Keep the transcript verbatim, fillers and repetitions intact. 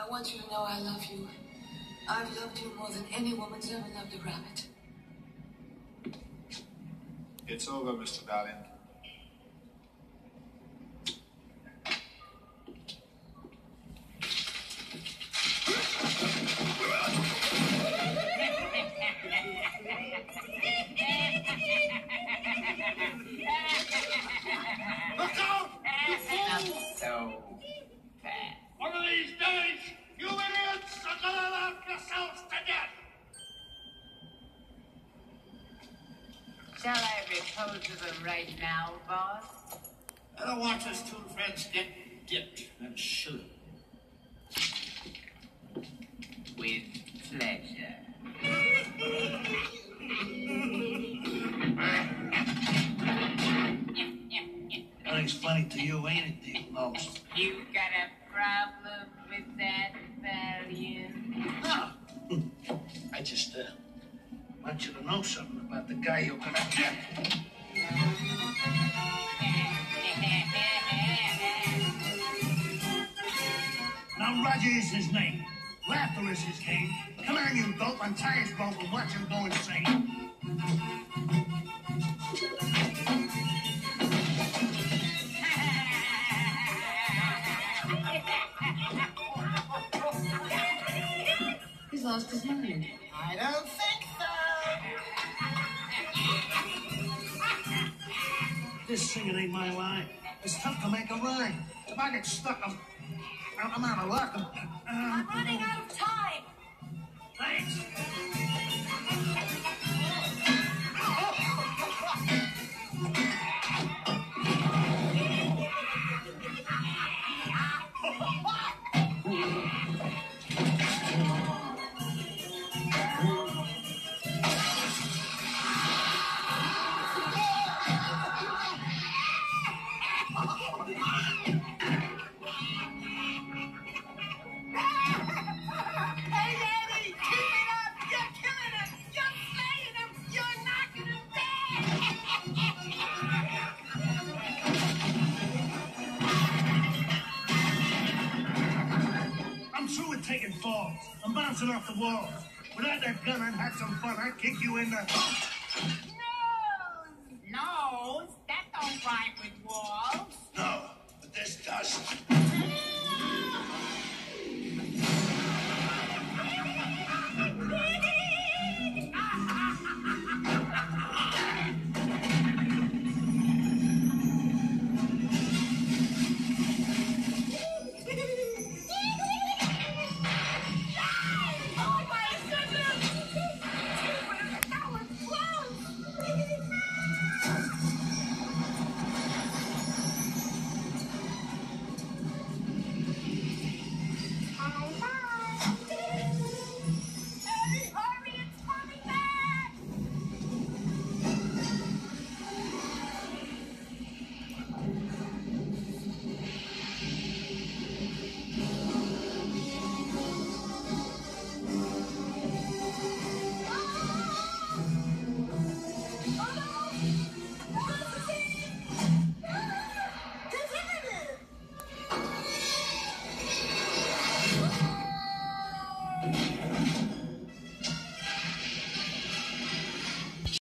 want you to know I love you. I've loved you more than any woman's ever loved a rabbit. It's over, Mister Darling. Look out! You fool! So fast. One of these days, you idiots are gonna laugh yourselves to death! Shall I repose to them right now, boss? Better watch us two friends get dipped and shoot. With pleasure. Nothing's funny to you, ain't it, Deep Nose? You got a problem with that, Valiant? No. I just, uh, want you to know something about the guy you're gonna get. Now, Roger is his name. Laughter is his game. Come on, you dope, untie his boat and watch him go insane. He's lost his mind. I don't think so. This singing ain't my line. It's tough to make a rhyme. If I get stuck, I'm, I'm out of luck. I'm, I'm running out of time. Thanks. Taking falls. I'm bouncing off the walls. Without that gun, I'd have some fun. I'd kick you in the...